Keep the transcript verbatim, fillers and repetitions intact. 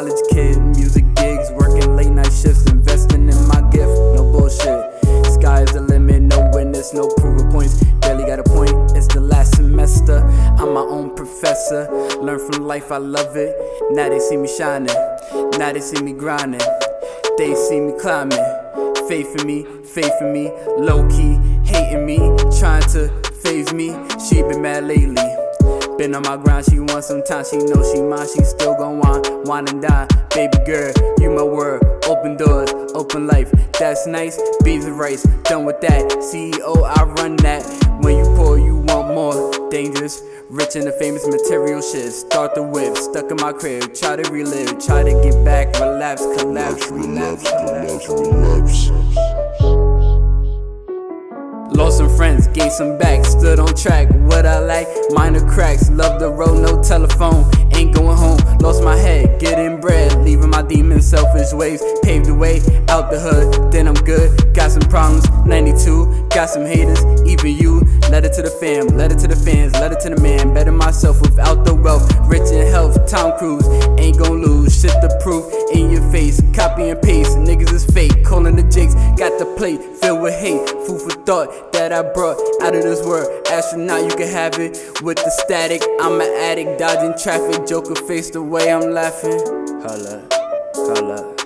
college kid, music gigs, working late night shifts, investing in my gift, no bullshit. Sky's the limit, no witness, no proof of points, barely got a point, it's the last semester. I'm my own professor, learn from life, I love it. Now they see me shining, now they see me grinding, they see me climbing. Faith in me, faith in me, low-key hating me, trying to phase me. She been mad lately, been on my grind. She wants some time, she knows she mine. She still gon' whine, whine and dine. Baby girl, you my world, open doors, open life. That's nice, beans and rice, done with that. C E O, I run that. When you pour, you want more. Dangerous, rich and the famous material shit. Start the whip, stuck in my crib, try to relive, try to get back, relapse, collapse, relapse, collapse, relapse. Lost some friends, gained some back, stood on track. What I like, minor cracks, love the road, no telephone, ain't going home. Lost my head, getting bread, leaving my demons, selfish ways. Paved the way, out the hood, then I'm good. Got some problems, ninety-two, got some haters, even you. Letter to the fam, letter to the fans, letter to the man. Better myself without the wealth, rich in health, Tom Cruise, ain't gon' lose. Shit the proof in your face, copy and paste, niggas is fake. Calling the jigs, got the plate filled with hate. Food for thought that I brought out of this world. Astronaut, you can have it with the static. I'm an addict, dodging traffic, Joker face the way I'm laughing. Holla, holla.